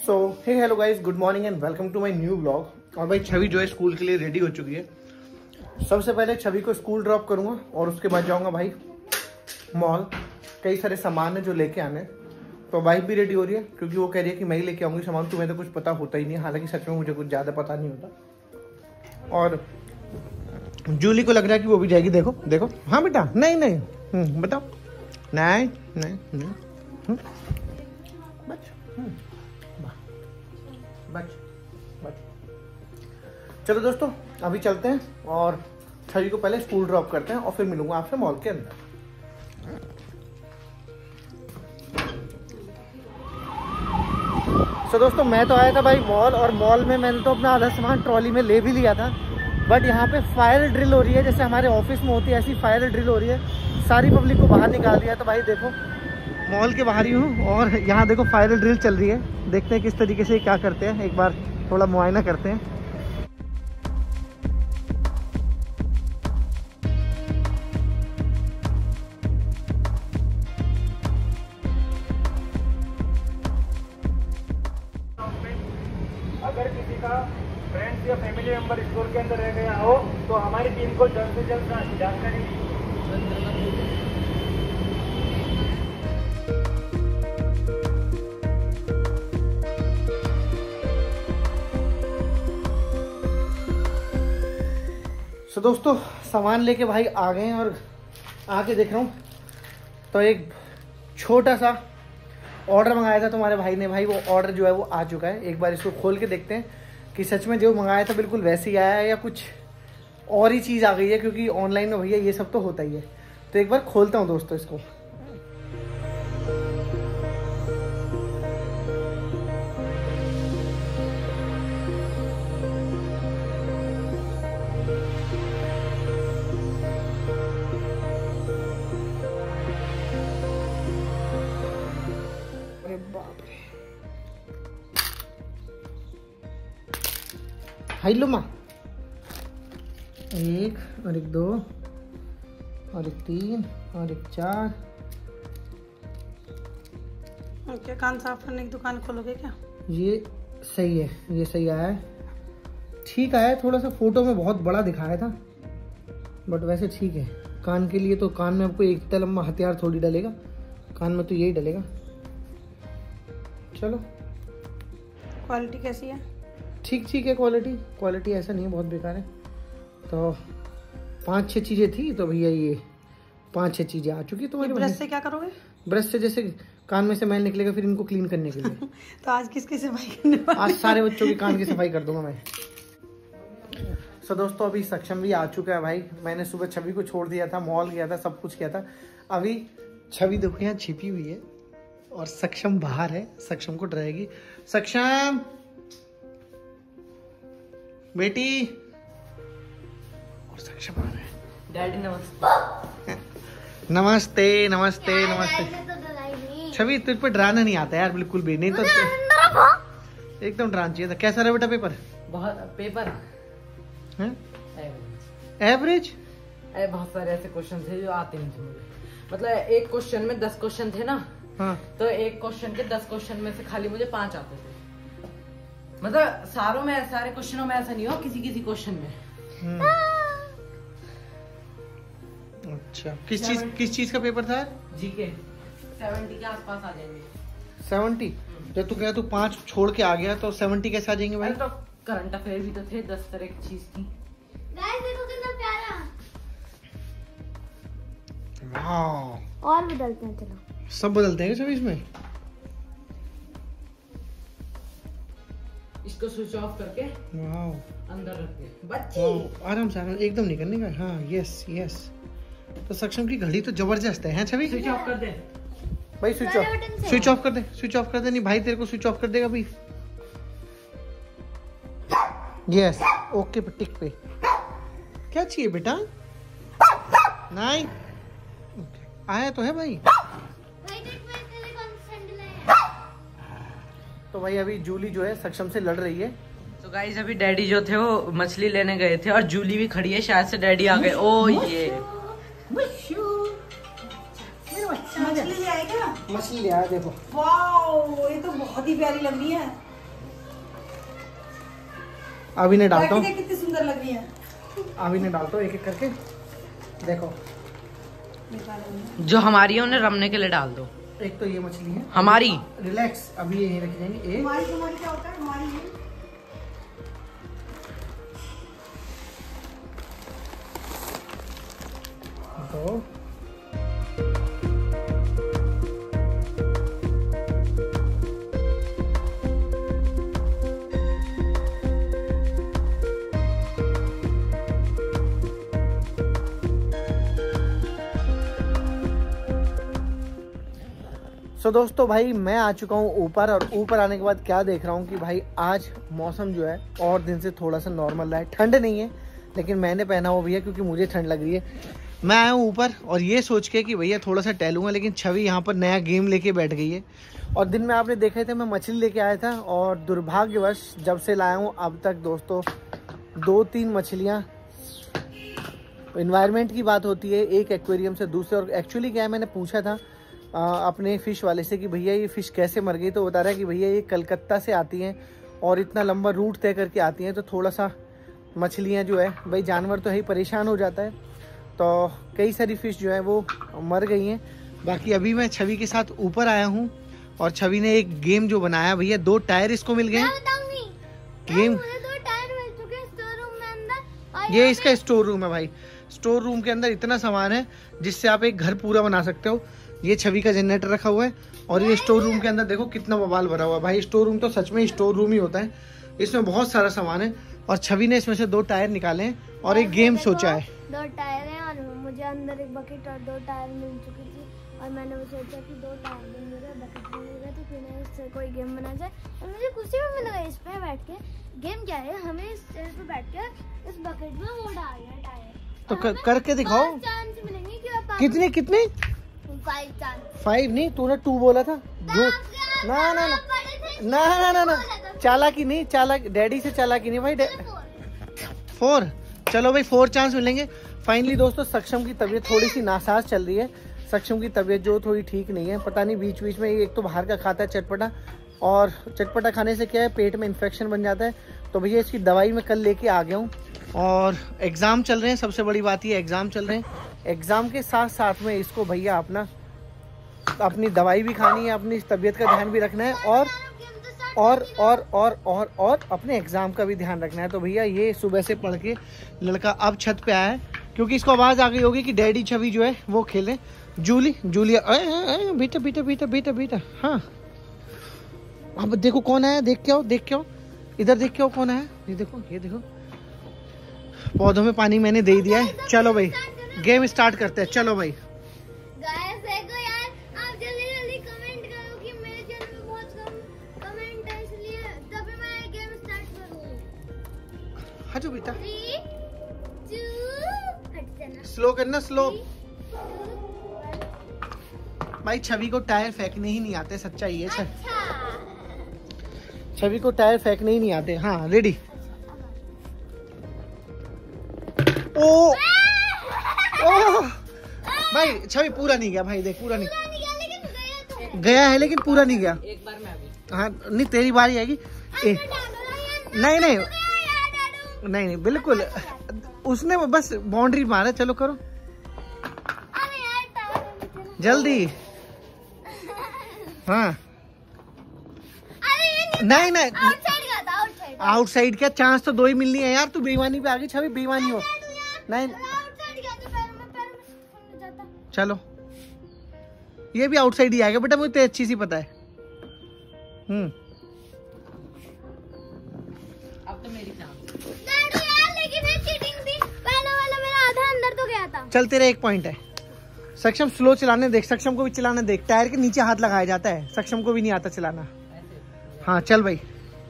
So hey hello guys, good morning and welcome to my new blog. और भाई छवि जो है स्कूल के लिए रेडी हो चुकी है। सबसे पहले छवि को स्कूल ड्रॉप करूंगा और उसके बाद जाऊंगा भाई मॉल। कई सारे सामान है जो लेके आने। तो वाइफ भी रेडी हो रही है क्योंकि वो कह रही है कि मैं ही लेके आऊंगी सामान, तुम्हें तो कुछ पता होता ही नहीं। हालांकि सच में मुझे कुछ ज़्यादा पता नहीं होता। और जूली को लग रहा है कि वो भी जाएगी। देखो देखो, हाँ बेटा, नहीं नहीं बताओ, नहीं नहीं नहीं बच बच बच। चलो दोस्तों, अभी चलते हैं और छवि को पहले स्कूल ड्रॉप करते हैं और फिर मिलूंगा आपसे मॉल के अंदर। तो दोस्तों, मैं तो आया था भाई मॉल, और मॉल में मैंने तो अपना आधा सामान ट्रॉली में ले भी लिया था। बट यहाँ पे फायर ड्रिल हो रही है, जैसे हमारे ऑफिस में होती है ऐसी फायर ड्रिल हो रही है। सारी पब्लिक को बाहर निकाल दिया। तो भाई देखो, मॉल के बाहर ही हूँ और यहाँ देखो फायर ड्रिल चल रही है। देखते हैं किस तरीके से क्या करते हैं, एक बार थोड़ा मुआयना करते हैं। अगर किसी का फ्रेंड्स या फैमिली मेंबर स्टोर के अंदर रह गया हो तो हमारी टीम को जल्द से जल्द जानकारी दी। तो दोस्तों, सामान लेके भाई आ गए हैं और आके देख रहा हूँ तो एक छोटा सा ऑर्डर मंगाया था तुम्हारे भाई ने। भाई वो ऑर्डर जो है वो आ चुका है। एक बार इसको खोल के देखते हैं कि सच में जो मंगाया था बिल्कुल वैसे ही आया है या कुछ और ही चीज़ आ गई है, क्योंकि ऑनलाइन में भैया ये सब तो होता ही है। तो एक बार खोलता हूँ दोस्तों इसको। हाई लो माँ, एक और एक दो और एक तीन और एक चार। क्या कान साफ करने की दुकान खोलोगे क्या? ये सही है, ये सही आया है, ठीक आया है। थोड़ा सा फोटो में बहुत बड़ा दिखाया था बट वैसे ठीक है। कान के लिए तो कान में आपको एक इतना लंबा हथियार थोड़ी डलेगा, कान में तो यही डलेगा। चलो, क्वालिटी कैसी है? ठीक ठीक है क्वालिटी ऐसा नहीं है बहुत बेकार है। तो 5-6 चीज़ें थी तो भैया ये 5-6 चीज़ें आ चुकी है तुम्हारे। ब्रश से क्या करोगे? ब्रश से जैसे कान में से मैल निकलेगा फिर इनको क्लीन करने के लिए। तो आज किसकी सफाई करने वाले? आज सारे बच्चों की कान की सफाई कर दूंगा मैं। सो दोस्तों, अभी सक्षम भी आ चुका है भाई। मैंने सुबह छवि को छोड़ दिया था, मॉल गया था, सब कुछ किया था। अभी छवि देखो यहाँ छिपी हुई है और सक्षम बाहर है। सक्षम को डराएगी। सक्षम बेटी, और सक्षम आ रहा है। डैडी नमस्ते। नमस्ते नमस्ते नमस्ते। छवि तुझ पे डराना नहीं आता यार बिल्कुल भी नहीं। तो एकदम डराना चाहिए था। कैसा रहा बेटा पेपर? बहुत पेपर एवरेज। बहुत सारे ऐसे क्वेश्चन थे जो आते नहीं थे मुझे। मतलब एक क्वेश्चन में 10 क्वेश्चन थे ना। हाँ। तो एक क्वेश्चन के 10 क्वेश्चन में से खाली मुझे 5 आते थे। मतलब सारे क्वेश्चनों में ऐसा नहीं हो, किसी किसी क्वेश्चन में। अच्छा, किस चीज का पेपर था? जीके 70 के आसपास आ जाएंगे। 70? जब तू कह तू 5 छोड़ के आ गया तो 70 कैसे आ जाएंगे भाई? तो करंट अफेयर भी तो थे 10 तरह की चीज की। देखो कितना प्यारा। वाह, और बदलते हैं, चलो सब बदलते हैं सब इसमें। इसको स्विच ऑफ करके वाह, अंदर रख दे बच्ची। आराम से, एकदम नहीं करने का। हाँ, यस यस। तो सक्षम की घड़ी तो जबरदस्त है छवि। स्विच ऑफ कर दे भाई, स्विच ऑफ कर दे, स्विच ऑफ कर दे। नहीं भाई, तेरे को स्विच ऑफ कर देगा भाई। यस, ओके पे टिक पे। क्या चाहिए बेटा? नहीं आया तो है भाई। तो भाई अभी जूली जो है सक्षम से लड़ रही है। तो गाइस, अभी डैडी जो थे वो मछली लेने गए थे और जूली भी खड़ी है। शायद से डैडी आ गए। ओ ये मछली ले आए क्या? मछली ले आया देखो। वाओ, ये तो बहुत ही प्यारी लग रही है। अभी ने डालता हूँ, कितनी सुंदर लग रही है। अभी ने डालता हूँ एक एक करके। देखो जो हमारी है उन्हें रमने के लिए डाल दो। एक तो ये मछली है हमारी, रिलैक्स, अभी यही रख देंगे एक। हमारी क्या होता है, हमारी है। दो, तो दोस्तों भाई मैं आ चुका हूँ ऊपर, और ऊपर आने के बाद क्या देख रहा हूँ कि भाई आज मौसम जो है और दिन से थोड़ा सा नॉर्मल रहा है। ठंड नहीं है लेकिन मैंने पहना हुआ भी है क्योंकि मुझे ठंड लग रही है। मैं आया हूँ ऊपर और ये सोच के कि भैया थोड़ा सा टहलूंगा, लेकिन छवि यहाँ पर नया गेम लेके बैठ गई है। और दिन में आपने देखे थे मैं मछली लेके आया था, और दुर्भाग्यवश जब से लाया हूँ अब तक दोस्तों 2-3 मछलियाँ। इन्वायरमेंट की बात होती है एक एक्वेरियम से दूसरे। और एक्चुअली क्या है, मैंने पूछा था अपने फ़िश वाले से कि भैया ये फ़िश कैसे मर गई, तो बता रहा है कि भैया ये कलकत्ता से आती हैं और इतना लंबा रूट तय करके आती हैं, तो थोड़ा सा मछलियाँ जो है भाई, जानवर तो है ही परेशान हो जाता है, तो कई सारी फ़िश जो है वो मर गई हैं। बाकी अभी मैं छवि के साथ ऊपर आया हूँ और छवि ने एक गेम जो बनाया भैया, 2 टायर इसको मिल गए गेम। ये इसका स्टोर रूम है भाई। स्टोर रूम के अंदर इतना सामान है जिससे आप एक घर पूरा बना सकते हो। ये छवि का जनरेटर रखा हुआ है, और ये स्टोर रूम के अंदर देखो कितना बवाल भरा हुआ है भाई। स्टोर रूम तो सच में स्टोर रूम ही होता है, इसमें बहुत सारा सामान है। और छवि ने इसमें से 2 टायर निकाले हैं और एक गेम सोचा है। 2 टायर हैं और मुझे अंदर एक बकेट और 2 टायर मिल चुकी थी, और मैंने वो सोचा कि 2 टायर भी मिल गए, बकेट भी मिल गए, तो क्यों ना इससे कोई गेम बना जाए। और मुझे खुशी भी मिल गई इस पे बैठ के। गेम क्या है, हमें इस चेयर पे बैठ के इस बकेट में वो डालना है टायर, तो करके दिखाओ। 5 चांस मिलेंगे कि आप कितने कितने 5 चांस। 5 नहीं, तूने 2 बोला था। जो ना ना ना ना ना ना ना चालाकी नहीं, चालाक डैडी से चालाकी नहीं भाई। 4 चलो भाई, 4 चांस मिलेंगे। फाइनली दोस्तों सक्षम की तबीयत थोड़ी सी नासाज चल रही है। सक्षम की तबीयत जो थोड़ी ठीक नहीं है, पता नहीं बीच बीच में एक तो बाहर का खाता है चटपटा, और चटपटा खाने से क्या है पेट में इन्फेक्शन बन जाता है। तो भैया इसकी दवाई मैं कल लेके आ गया हूँ। और एग्ज़ाम चल रहे हैं, सबसे बड़ी बात ये एग्ज़ाम चल रहे हैं। एग्ज़ाम के साथ साथ में इसको भैया अपनी दवाई भी खानी है, अपनी तबीयत का ध्यान भी रखना है, और अपने एग्ज़ाम का भी ध्यान रखना है। तो भैया ये सुबह से पढ़ के लड़का अब छत पे आया है, क्योंकि इसको आवाज़ आ गई होगी कि डैडी छवि जो है वो खेले। जूलिया बेटा बेटा बेटा बेटा बेटा, हाँ अब देखो कौन आया, देख के आओ इधर, देख के आओ कौन आया। ये देखो पौधों में पानी मैंने दे दिया है। चलो भाई गेम स्टार्ट करते हैं, चलो भाई। गाइस देखो यार, आप जल्दी कमेंट करो कि मेरे चैनल में बहुत कम कमेंट है, इसलिए तभी मैं गेम स्टार्ट करूंगी। हाँ जो बेटा 3 2 हट जाना, स्लो करना, स्लो। भाई छवि को टायर फेंकने ही नहीं आते, सच्चाई है। छवि को टायर फेंकने ही नहीं आते। हाँ रेडी। ओ भाई छवि पूरा नहीं गया भाई, देख पूरा नहीं गया है, लेकिन पूरा नहीं गया। एक बार मैं भी, हाँ नहीं तेरी बारी आएगी। नहीं बिल्कुल, उसने बस बाउंड्री मारा। चलो करो जल्दी। हाँ नहीं आउटसाइड क्या, चांस तो 2 ही मिलनी है यार। तू बेईमानी पे आ गई छवि, बेईमानी हो। नहीं चलो ये भी आउटसाइड ही आएगा बेटा, मुझे अच्छी सी पता है। अब तो मेरी चांस। लेकिन ये चीटिंग थी, पहले वाला मेरा आधा अंदर तो गया था। चल तेरा 1 पॉइंट है। सक्षम स्लो चलाने देख, सक्षम को भी चलाने देख। टायर के नीचे हाथ लगाया जाता है, सक्षम को भी नहीं आता चलाना। हाँ चल भाई,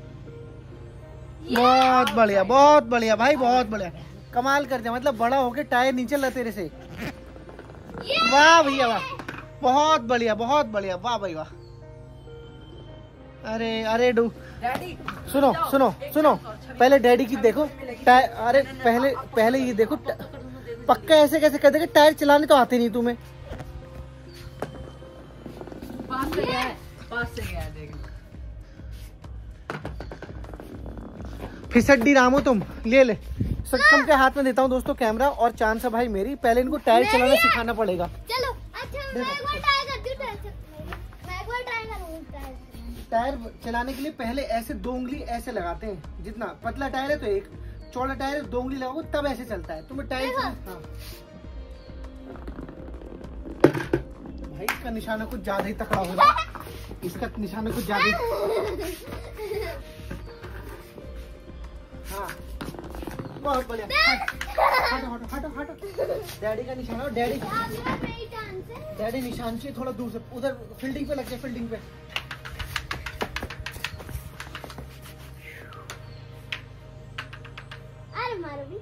बहुत बढ़िया भाई, बहुत बढ़िया। कमाल कर दिया, मतलब बड़ा होके टायर नीचे ला तेरे से। वाह भैया वाह, बहुत बढ़िया वाह भाई वाह। अरे डैडी सुनो पहले डैडी की देखो टायर। अरे पहले ये देखो, पक्का ऐसे कैसे कर देगा, टायर चलाने तो आते नहीं तुम्हें। पास से गया है देख। फिसड्डी राम हो तुम। ले ले, सक्षम के हाथ में देता हूँ दोस्तों कैमरा, और चांद सा भाई मेरी। पहले इनको टायर चलाना सिखाना पड़ेगा। चलो अच्छा मैं एक बार ट्राई करती हूँ। मैं एक बार ट्राई करूँगी टायर चलाने के लिए पहले ऐसे 2 उंगली ऐसे लगाते हैं। जितना पतला टायर है तो एक, चौड़ा टायर है 2 उंगली लगाओ तब ऐसे चलता है। तुम्हें टायर हाँ। भाई इसका निशाना कुछ ज्यादा ही तकड़ा हो रहा है। इसका निशाना कुछ ज्यादा ही। हाँ बहुत बढ़िया। हटो हटो हटो हटो। डैडी का निशाना, डैडी निशान से थोड़ा दूर से, उधर फील्डिंग पे लग जाए, फील्डिंग पे। अरे मारो भी।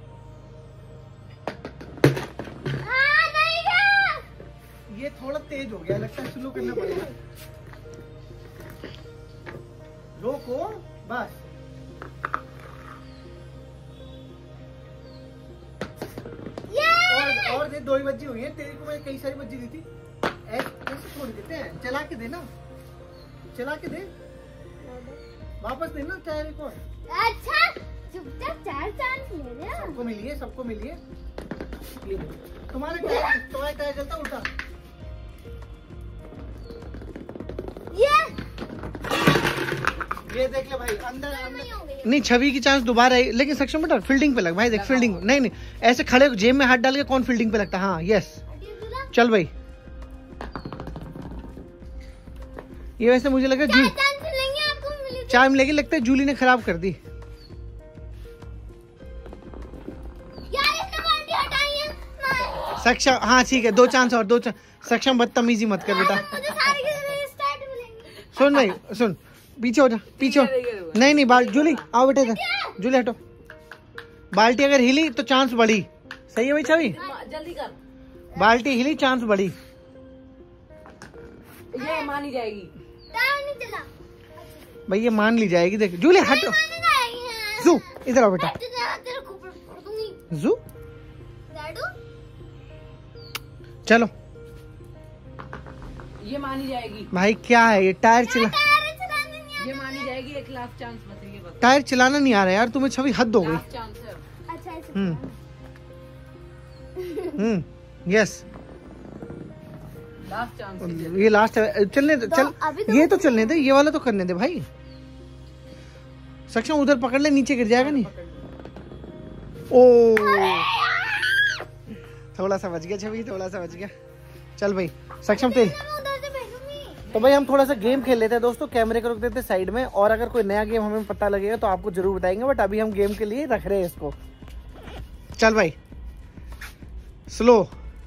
नहीं गया। ये थोड़ा तेज हो गया, लगता है स्लो करना पड़ेगा। रोको बस। और दे, 2 ही बज्जी हुई है। तेरे को मैं कई सारी बज्जी दी थी। ऐसे छोड़ देते हैं, चला के देना, चला के दे, वापस देना टायर एक और। अच्छा चुपचाप 4 चांस ले रहे हो। सबको मिलिए, सबको मिलिए। तुम्हारा टायर चलता उल्टा। ये देख ले भाई, अंदर नहीं। छवि की चांस दोबारा है, लेकिन सक्षम बेटा फील्डिंग पे लग भाई। देख फील्डिंग, नहीं ऐसे खड़े जेब में हाथ डाल के कौन फील्डिंग पे लगता है। हाँ यस, चल भाई। ये वैसे मुझे लगा चार मिलेगी, लगता है जूली ने खराब कर दी। सक्षम हाँ ठीक है, 2 चांस और, 2 चांस। सक्षम बदतमीजी मत कर बेटा। सुन भाई सुन, पीछे हो जा, पीछे हो। नहीं जूली आओ बेटे इधर। जूली हटो। बाल्टी अगर हिली तो चांस बढ़ी। सही है भाई छवि, जल्दी कर। बाल्टी हिली चांस बढ़ी। ये मानी जाएगी भाई, ये मान ली जाएगी। देख जूली हटो। जू इधर आओ बेटा। जू चलो, ये मानी जाएगी भाई। क्या है ये टायर चला, ये मानी जाएगी। एक लास्ट चांस बचेगी बस। टायर चलाना नहीं आ रहा यार तुम्हें छवि, हद हो गई। लास्ट चांस है। Yes last chance. ये लास्ट है। चलने दे, चल ये तो चलने दे, ये वाला तो करने दे भाई। सक्षम उधर पकड़ ले, नीचे गिर जाएगा नहीं। ओ थोड़ा सा बच गया छवि, थोड़ा सा बच गया। चल भाई सक्षम तेल। तो भाई हम थोड़ा सा गेम खेल लेते हैं दोस्तों, कैमरे को रख देते हैं साइड में, और अगर कोई नया गेम हमें पता लगेगा तो आपको जरूर बताएंगे, बट अभी हम गेम के लिए रख रहे हैं इसको। चल भाई स्लो।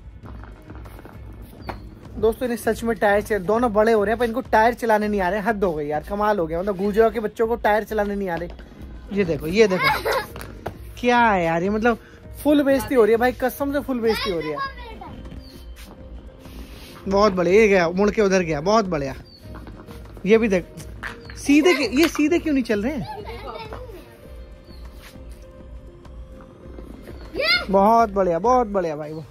दोस्तों इन्हें सच में टायर दोनों बड़े हो रहे हैं पर इनको टायर चलाने नहीं आ रहे। हद हो गई यार, कमाल हो गया। मतलब गुजरात के बच्चों को टायर चलाने नहीं आ रहे। ये देखो, ये देखो क्या है यार ये, मतलब फुल बेइज्जती हो रही है भाई, कसम से फुल बेइज्जती हो रही है। बहुत बढ़िया, ये गया मुड़ के उधर गया, बहुत बढ़िया। ये भी देख सीधे, ये सीधे क्यों नहीं चल रहे हैं। बहुत बढ़िया, बहुत बढ़िया भाई। वो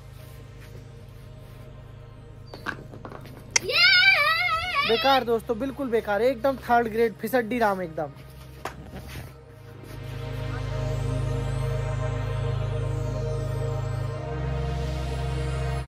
बेकार दोस्तों, बिल्कुल बेकार, एकदम 3rd ग्रेड फिसड्डी राम एकदम।